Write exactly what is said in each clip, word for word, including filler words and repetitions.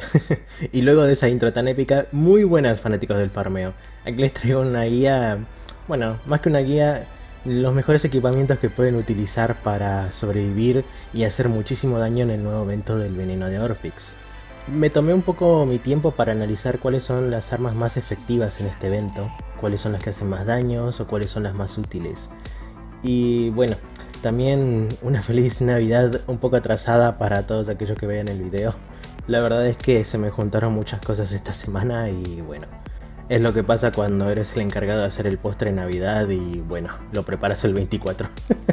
Y luego de esa intro tan épica, muy buenas fanáticos del farmeo. Aquí les traigo una guía, bueno, más que una guía, los mejores equipamientos que pueden utilizar para sobrevivir y hacer muchísimo daño en el nuevo evento del veneno de Orphix. Me tomé un poco mi tiempo para analizar cuáles son las armas más efectivas en este evento, cuáles son las que hacen más daños o cuáles son las más útiles. Y bueno, también una feliz Navidad un poco atrasada para todos aquellos que vean el video. La verdad es que se me juntaron muchas cosas esta semana y bueno, es lo que pasa cuando eres el encargado de hacer el postre de Navidad y bueno, lo preparas el veinticuatro.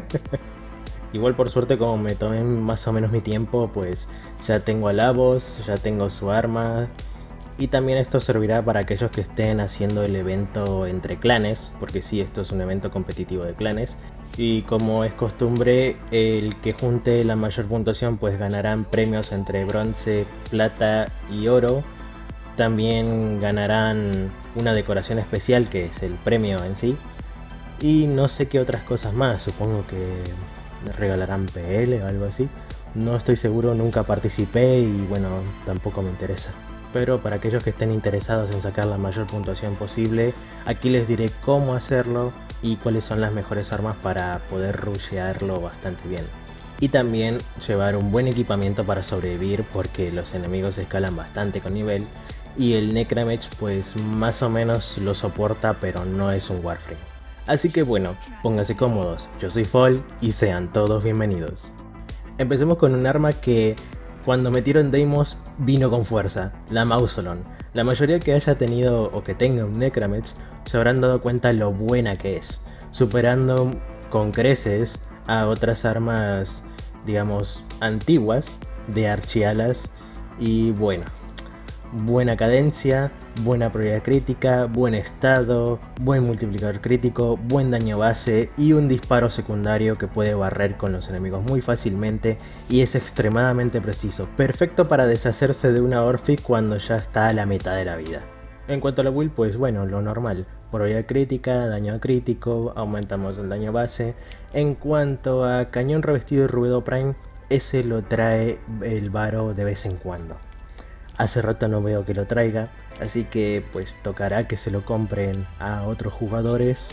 Igual por suerte, como me tomé más o menos mi tiempo, pues ya tengo a Lavos, ya tengo su arma. Y también esto servirá para aquellos que estén haciendo el evento entre clanes, porque sí, esto es un evento competitivo de clanes. Y como es costumbre, el que junte la mayor puntuación pues ganarán premios entre bronce, plata y oro. También ganarán una decoración especial que es el premio en sí. Y no sé qué otras cosas más, supongo que regalarán P L o algo así. No estoy seguro, nunca participé y bueno, tampoco me interesa. Pero para aquellos que estén interesados en sacar la mayor puntuación posible, aquí les diré cómo hacerlo y cuáles son las mejores armas para poder rushearlo bastante bien. Y también llevar un buen equipamiento para sobrevivir, porque los enemigos escalan bastante con nivel y el Necramech pues más o menos lo soporta, pero no es un Warframe. Así que bueno, pónganse cómodos, yo soy Fall y sean todos bienvenidos. Empecemos con un arma que cuando metieron Deimos vino con fuerza, la Mausolon. La mayoría que haya tenido o que tenga un Necramech se habrán dado cuenta lo buena que es, superando con creces a otras armas, digamos, antiguas de archialas. Y bueno, buena cadencia, buena probabilidad crítica, buen estado, buen multiplicador crítico, buen daño base y un disparo secundario que puede barrer con los enemigos muy fácilmente y es extremadamente preciso, perfecto para deshacerse de una Orphix cuando ya está a la mitad de la vida. En cuanto a la build, pues bueno, lo normal, probabilidad crítica, daño crítico, aumentamos el daño base. En cuanto a cañón revestido de ruedo prime, ese lo trae el varo de vez en cuando. Hace rato no veo que lo traiga, así que pues tocará que se lo compren a otros jugadores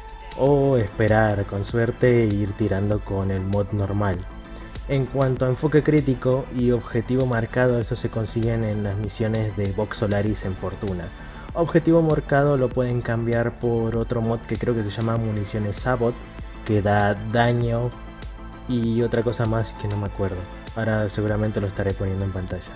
o esperar con suerte e ir tirando con el mod normal. En cuanto a enfoque crítico y objetivo marcado, eso se consiguen en las misiones de Vox Solaris en Fortuna. Objetivo marcado lo pueden cambiar por otro mod que creo que se llama Municiones Sabot, que da daño y otra cosa más que no me acuerdo. Ahora seguramente lo estaré poniendo en pantalla.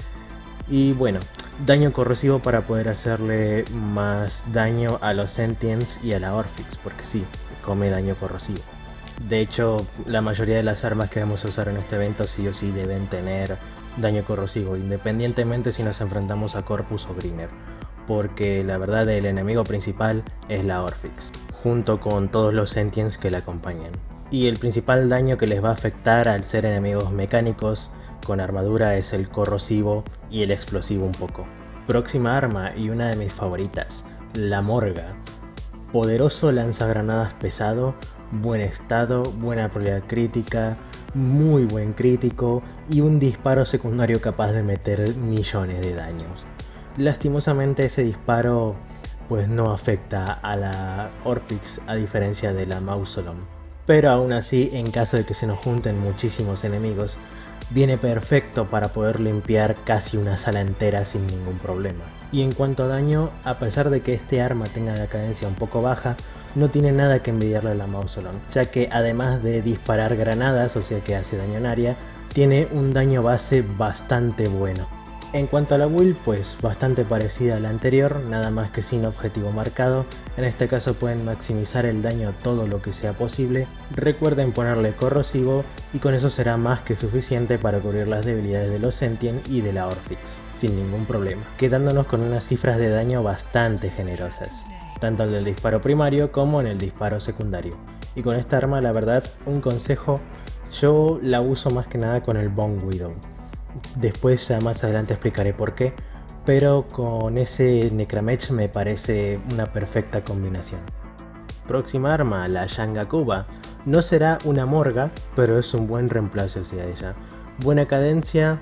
Y bueno, daño corrosivo para poder hacerle más daño a los Sentients y a la Orphix, porque sí, come daño corrosivo. De hecho, la mayoría de las armas que vamos a usar en este evento sí o sí deben tener daño corrosivo, independientemente si nos enfrentamos a Corpus o Griner, porque la verdad el enemigo principal es la Orphix, junto con todos los Sentients que la acompañan. Y el principal daño que les va a afectar al ser enemigos mecánicos con armadura es el corrosivo y el explosivo un poco. Próxima arma y una de mis favoritas, la Morga. Poderoso lanzagranadas pesado, buen estado, buena probabilidad crítica, muy buen crítico y un disparo secundario capaz de meter millones de daños. Lastimosamente ese disparo pues no afecta a la Orphix a diferencia de la Mausolon. Pero aún así, en caso de que se nos junten muchísimos enemigos, viene perfecto para poder limpiar casi una sala entera sin ningún problema. Y en cuanto a daño, a pesar de que este arma tenga la cadencia un poco baja, no tiene nada que envidiarle a la Mausolon, ya que además de disparar granadas, o sea que hace daño en área, tiene un daño base bastante bueno. En cuanto a la build, pues bastante parecida a la anterior, nada más que sin objetivo marcado. En este caso pueden maximizar el daño todo lo que sea posible. Recuerden ponerle corrosivo y con eso será más que suficiente para cubrir las debilidades de los Sentient y de la Orphix, sin ningún problema, quedándonos con unas cifras de daño bastante generosas, tanto en el disparo primario como en el disparo secundario. Y con esta arma, la verdad, un consejo, yo la uso más que nada con el Bone Widow. Después ya más adelante explicaré por qué, pero con ese Necramech me parece una perfecta combinación. Próxima arma, la Shangakuba. No será una morga, pero es un buen reemplazo hacia ella. Buena cadencia,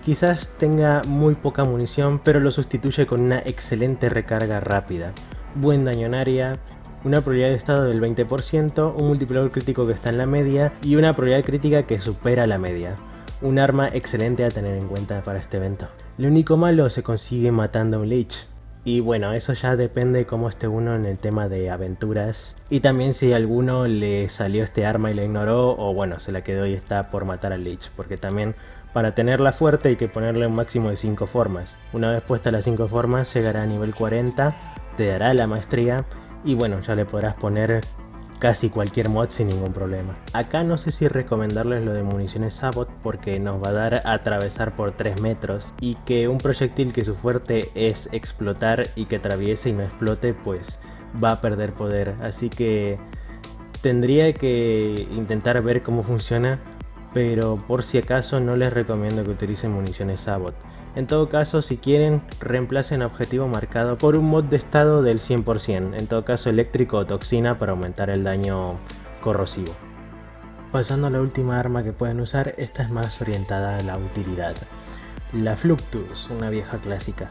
Quizás tenga muy poca munición, pero lo sustituye con una excelente recarga rápida, buen daño en área, una probabilidad de estado del veinte por ciento, un multiplicador crítico que está en la media y una probabilidad crítica que supera la media. Un arma excelente a tener en cuenta para este evento. Lo único malo se consigue matando a un Lich. Y bueno, eso ya depende cómo esté uno en el tema de aventuras. Y también si a alguno le salió este arma y la ignoró, o bueno, se la quedó y está por matar al Lich. Porque también para tenerla fuerte hay que ponerle un máximo de cinco formas. Una vez puestas las cinco formas llegará a nivel cuarenta, te dará la maestría y bueno, ya le podrás poner casi cualquier mod sin ningún problema. Acá no sé si recomendarles lo de municiones Sabot porque nos va a dar a atravesar por tres metros y que un proyectil que su fuerte es explotar y que atraviese y no explote pues va a perder poder, así que tendría que intentar ver cómo funciona, pero por si acaso no les recomiendo que utilicen municiones Sabot. En todo caso, si quieren, reemplacen objetivo marcado por un mod de estado del cien por ciento, en todo caso eléctrico o toxina para aumentar el daño corrosivo. Pasando a la última arma que pueden usar, esta es más orientada a la utilidad. La Fluctus, una vieja clásica.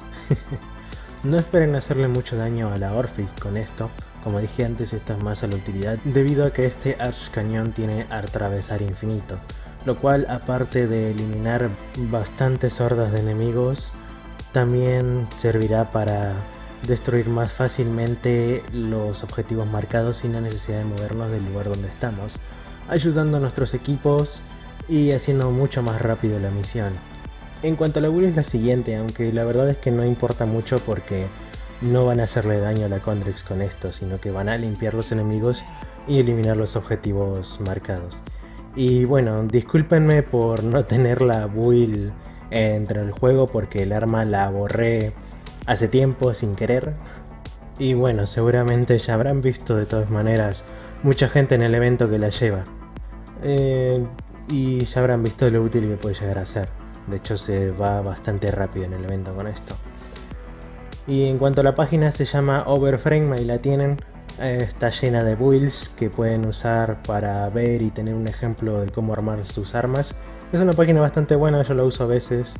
No esperen hacerle mucho daño a la Orphis con esto, como dije antes, esta es más a la utilidad, debido a que este Archcañón tiene atravesar infinito. Lo cual, aparte de eliminar bastantes hordas de enemigos, también servirá para destruir más fácilmente los objetivos marcados sin la necesidad de movernos del lugar donde estamos, ayudando a nuestros equipos y haciendo mucho más rápido la misión. En cuanto a la build es la siguiente, aunque la verdad es que no importa mucho porque no van a hacerle daño a la Condrix con esto, sino que van a limpiar los enemigos y eliminar los objetivos marcados. Y bueno, discúlpenme por no tener la build entre el juego porque el arma la borré hace tiempo sin querer. Y bueno, seguramente ya habrán visto de todas maneras mucha gente en el evento que la lleva. Eh, y ya habrán visto lo útil que puede llegar a ser. De hecho se va bastante rápido en el evento con esto. Y en cuanto a la página, se llama Overframe, ahí la tienen. Está llena de builds que pueden usar para ver y tener un ejemplo de cómo armar sus armas. Es una página bastante buena, yo la uso a veces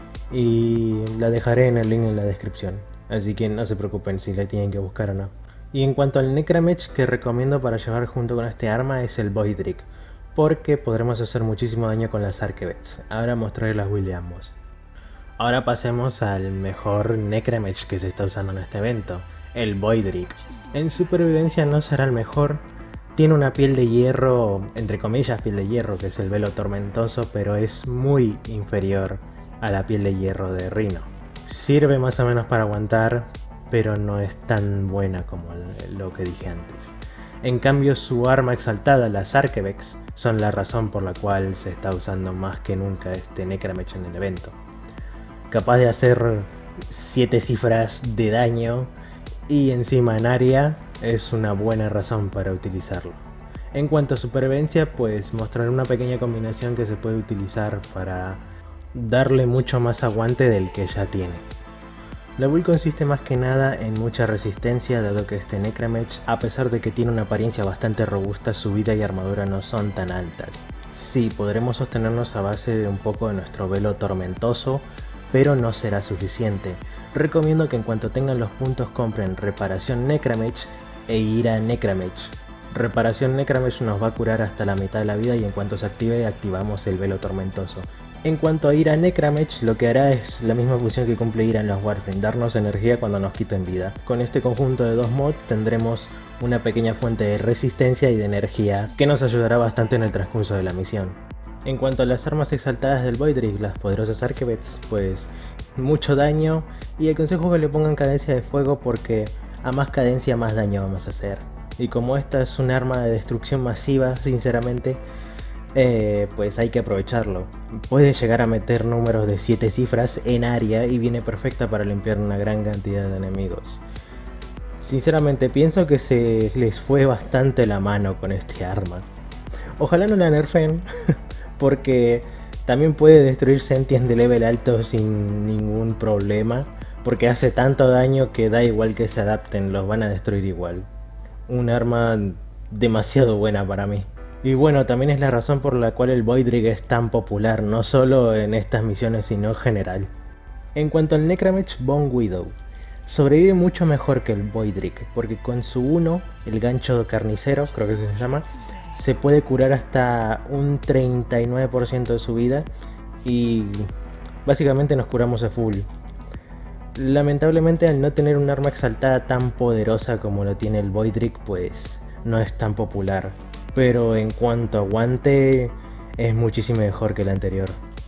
y la dejaré en el link en la descripción, así que no se preocupen si la tienen que buscar o no. Y en cuanto al Necramech que recomiendo para llevar junto con este arma es el Voidrick, porque podremos hacer muchísimo daño con las Arquebets. Ahora mostraré las builds de ambos. Ahora pasemos al mejor Necramech que se está usando en este evento, el Voidrick. En supervivencia no será el mejor, tiene una piel de hierro, entre comillas piel de hierro, que es el velo tormentoso, pero es muy inferior a la piel de hierro de Rhino. Sirve más o menos para aguantar, pero no es tan buena como lo que dije antes. En cambio su arma exaltada, las Arquebex, son la razón por la cual se está usando más que nunca este Necramech en el evento. Capaz de hacer siete cifras de daño y encima en área, es una buena razón para utilizarlo. En cuanto a supervivencia, pues mostraré una pequeña combinación que se puede utilizar para darle mucho más aguante del que ya tiene. La build consiste más que nada en mucha resistencia, dado que este Necramech, a pesar de que tiene una apariencia bastante robusta, su vida y armadura no son tan altas. Sí, podremos sostenernos a base de un poco de nuestro velo tormentoso, pero no será suficiente. Recomiendo que en cuanto tengan los puntos compren Reparación Necramech e Ira Necramech. Reparación Necramech nos va a curar hasta la mitad de la vida y en cuanto se active activamos el velo tormentoso. En cuanto a Ira Necramech, lo que hará es la misma función que cumple Ira en los Warframe, darnos energía cuando nos quiten vida. Con este conjunto de dos mods tendremos una pequeña fuente de resistencia y de energía que nos ayudará bastante en el transcurso de la misión. En cuanto a las armas exaltadas del Voidrick, las poderosas Arquebets, pues mucho daño y aconsejo que le pongan cadencia de fuego porque a más cadencia más daño vamos a hacer. Y como esta es un arma de destrucción masiva, sinceramente, eh, pues hay que aprovecharlo. Puede llegar a meter números de siete cifras en área y viene perfecta para limpiar una gran cantidad de enemigos. Sinceramente pienso que se les fue bastante la mano con este arma. Ojalá no la nerfen. Porque también puede destruir Sentients de level alto sin ningún problema, porque hace tanto daño que da igual que se adapten, los van a destruir igual. Un arma demasiado buena para mí. Y bueno, también es la razón por la cual el Voidrig es tan popular, no solo en estas misiones sino en general. En cuanto al Necramech Bone Widow, sobrevive mucho mejor que el Voidrig, porque con su uno, el gancho carnicero, creo que se llama, se puede curar hasta un treinta y nueve por ciento de su vida y básicamente nos curamos a full. Lamentablemente, al no tener un arma exaltada tan poderosa como lo tiene el Voidrig, pues no es tan popular, pero en cuanto a aguante es muchísimo mejor que el anterior.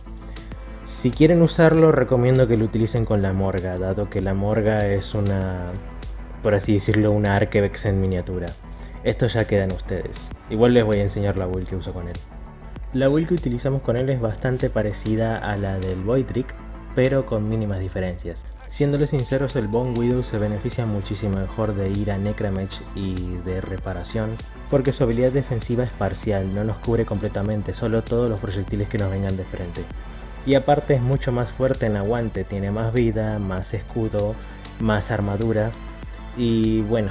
Si quieren usarlo, recomiendo que lo utilicen con la Morga, dado que la Morga es una, por así decirlo, una Arquevex en miniatura. Esto ya queda en ustedes. Igual les voy a enseñar la build que uso con él. La build que utilizamos con él es bastante parecida a la del Voidrig, pero con mínimas diferencias. Siéndoles sinceros, el Bone Widow se beneficia muchísimo mejor de ir a Necramech y de reparación, porque su habilidad defensiva es parcial, no nos cubre completamente, solo todos los proyectiles que nos vengan de frente. Y aparte es mucho más fuerte en aguante, tiene más vida, más escudo, más armadura. Y bueno,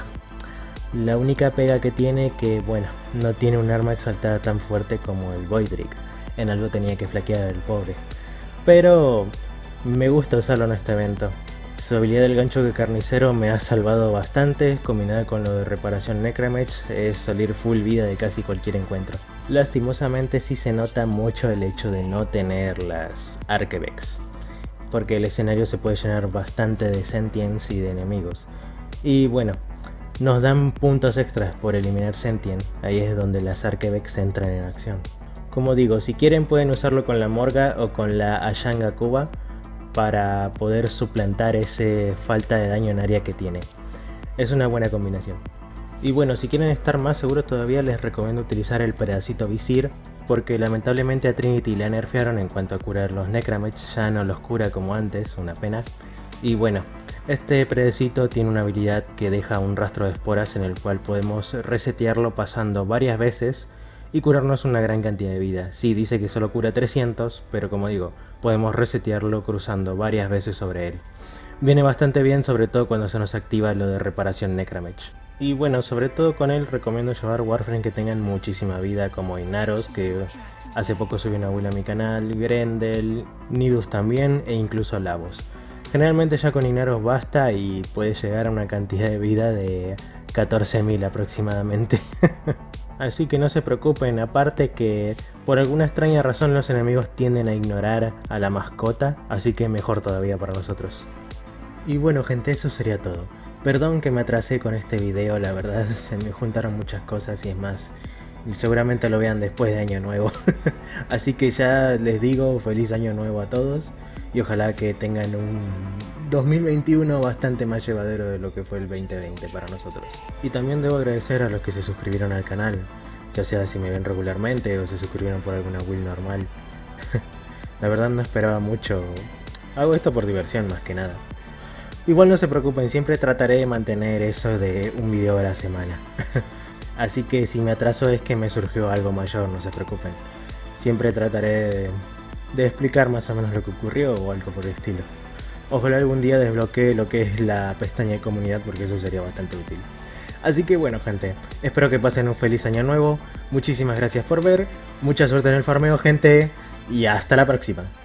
la única pega que tiene que, bueno, no tiene un arma exaltada tan fuerte como el Voidrig. En algo tenía que flaquear el pobre. Pero me gusta usarlo en este evento. Su habilidad del gancho de carnicero me ha salvado bastante, combinada con lo de reparación Necramech, es salir full vida de casi cualquier encuentro. Lastimosamente sí se nota mucho el hecho de no tener las Arquevex, porque el escenario se puede llenar bastante de Sentients y de enemigos. Y bueno, nos dan puntos extras por eliminar Sentient, ahí es donde las Arquevex entran en acción. Como digo, si quieren pueden usarlo con la Morga o con la Ashanga Kuba, para poder suplantar ese falta de daño en área que tiene. Es una buena combinación. Y bueno, si quieren estar más seguros todavía, les recomiendo utilizar el pedacito Visir, porque lamentablemente a Trinity la nerfearon en cuanto a curar los Necramech, ya no los cura como antes, una pena. Y bueno, este pedacito tiene una habilidad que deja un rastro de esporas en el cual podemos resetearlo pasando varias veces y curarnos una gran cantidad de vida. Sí, dice que solo cura trescientos, pero como digo, podemos resetearlo cruzando varias veces sobre él. Viene bastante bien, sobre todo cuando se nos activa lo de reparación Necramech. Y bueno, sobre todo con él recomiendo llevar Warframe que tengan muchísima vida, como Inaros, que hace poco subí una build a mi canal, Grendel, Nidus también, e incluso Lavos. Generalmente ya con Inaros basta y puede llegar a una cantidad de vida de catorce mil aproximadamente. Así que no se preocupen, aparte que por alguna extraña razón los enemigos tienden a ignorar a la mascota, así que mejor todavía para nosotros. Y bueno gente, eso sería todo. Perdón que me atrasé con este video, la verdad se me juntaron muchas cosas y es más, seguramente lo vean después de Año Nuevo. Así que ya les digo feliz Año Nuevo a todos y ojalá que tengan un dos mil veintiuno bastante más llevadero de lo que fue el veinte veinte para nosotros. Y también debo agradecer a los que se suscribieron al canal, ya sea si me ven regularmente o se suscribieron por alguna build normal. La verdad no esperaba mucho, hago esto por diversión más que nada. Igual no se preocupen, siempre trataré de mantener eso de un video a la semana. Así que si me atraso es que me surgió algo mayor, no se preocupen. Siempre trataré de, de explicar más o menos lo que ocurrió o algo por el estilo. Ojalá algún día desbloquee lo que es la pestaña de comunidad, porque eso sería bastante útil. Así que bueno gente, espero que pasen un feliz año nuevo. Muchísimas gracias por ver, mucha suerte en el farmeo gente y hasta la próxima.